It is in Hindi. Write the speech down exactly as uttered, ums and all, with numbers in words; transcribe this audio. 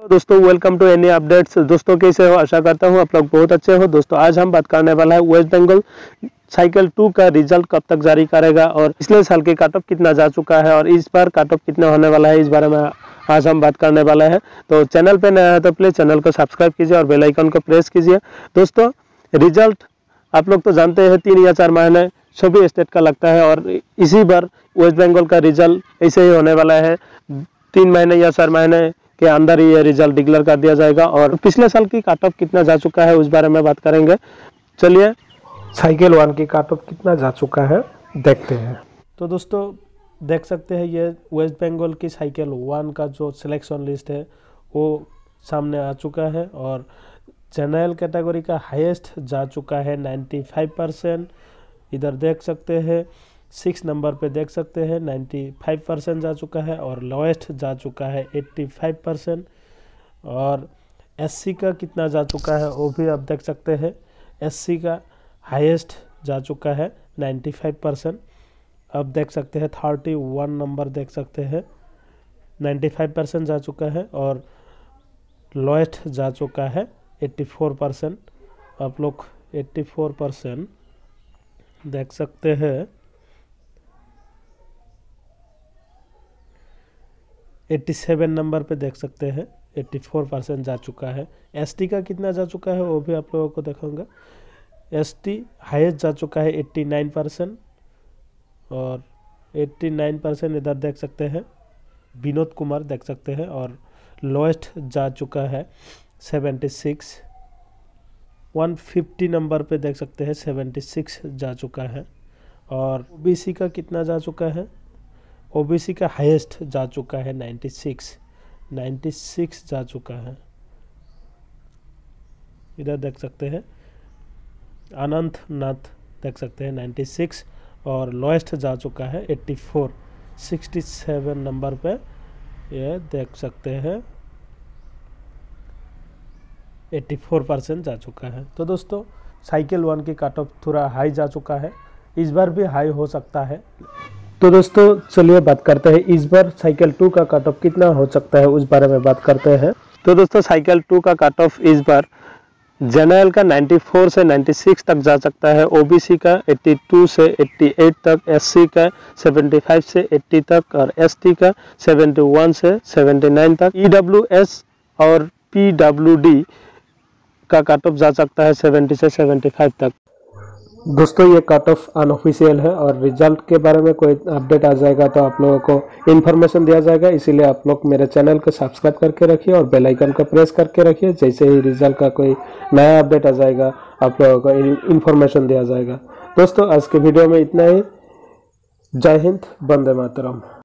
दोस्तों वेलकम टू एनी अपडेट्स। दोस्तों कैसे हो, आशा करता हूँ आप लोग बहुत अच्छे हो। दोस्तों आज हम बात करने वाला है वेस्ट बंगाल साइकिल टू का रिजल्ट कब तक जारी करेगा और पिछले साल के कट ऑफ कितना जा चुका है और इस बार कट ऑफ कितना होने वाला है, इस बारे में आज हम बात करने वाला है। तो चैनल पे नया है तो प्लीज चैनल को सब्सक्राइब कीजिए और बेल आइकन को प्रेस कीजिए। दोस्तों रिजल्ट आप लोग तो जानते हैं तीन या चार महीने सभी स्टेट का लगता है और इसी बार वेस्ट बंगाल का रिजल्ट ऐसे ही होने वाला है। तीन महीने या चार महीने के अंदर ही ये रिजल्ट डिक्लेयर कर दिया जाएगा और पिछले साल की कट ऑफ कितना जा चुका है उस बारे में बात करेंगे। चलिए साइकिल वन की कट ऑफ कितना जा चुका है देखते हैं। तो दोस्तों देख सकते हैं ये वेस्ट बंगाल की साइकिल वन का जो सिलेक्शन लिस्ट है वो सामने आ चुका है और जनरल कैटेगरी का हाईएस्ट जा चुका है पचानवे परसेंट। इधर देख सकते हैं सिक्स नंबर पे देख सकते हैं पचानवे परसेंट जा चुका है और लोएस्ट जा चुका है पचासी परसेंट। और एससी का कितना जा चुका है वो भी आप देख सकते हैं। एससी का हाईएस्ट जा चुका है पचानवे परसेंट। अब देख सकते हैं इकतीस नंबर देख सकते हैं पचानवे परसेंट जा चुका है और लोएस्ट जा चुका है चौरासी परसेंट। आप लोग चौरासी परसेंट देख सकते हैं। सत्तासी नंबर पे देख सकते हैं चौरासी परसेंट जा चुका है। एसटी का कितना जा चुका है वो भी आप लोगों को दिखाऊंगा। एसटी हाईएस्ट जा चुका है नवासी परसेंट और नवासी परसेंट इधर देख सकते हैं विनोद कुमार देख सकते हैं और लोएस्ट जा चुका है छिहत्तर। एक सौ पचास नंबर पे देख सकते हैं छिहत्तर जा चुका है। और ओबीसी का कितना जा चुका है, ओबीसी का हाईएस्ट जा चुका है छियानवे छियानवे जा चुका है। इधर देख सकते हैं अनंत नाथ देख सकते हैं छियानवे और लोएस्ट जा चुका है चौरासी सड़सठ नंबर पे ये देख सकते हैं चौरासी परसेंट जा चुका है। तो दोस्तों साइकिल वन की कट ऑफ थोड़ा हाई जा चुका है, इस बार भी हाई हो सकता है। तो दोस्तों चलिए बात करते हैं इस बार साइकिल टू का कट ऑफ कितना हो सकता है उस बारे में बात करते हैं। तो दोस्तों साइकिल टू का कट ऑफ इस बार जनरल का चौरानवे से छियानवे तक जा सकता है, ओबीसी का बयासी से अट्ठासी तक, एससी का पचहत्तर से अस्सी तक और एसटी का इकहत्तर से उन्यासी तक, ईडब्ल्यूएस और पीडब्ल्यूडी का कट ऑफ जा सकता है सत्तर से पचहत्तर तक। दोस्तों ये कट ऑफ अनऑफिशियल है और रिजल्ट के बारे में कोई अपडेट आ जाएगा तो आप लोगों को इन्फॉर्मेशन दिया जाएगा, इसीलिए आप लोग मेरे चैनल को सब्सक्राइब करके रखिए और बेल आइकन को प्रेस करके रखिए। जैसे ही रिजल्ट का कोई नया अपडेट आ जाएगा आप लोगों को इन्फॉर्मेशन दिया जाएगा। दोस्तों आज के वीडियो में इतना ही। जय हिंद, वंदे मातरम।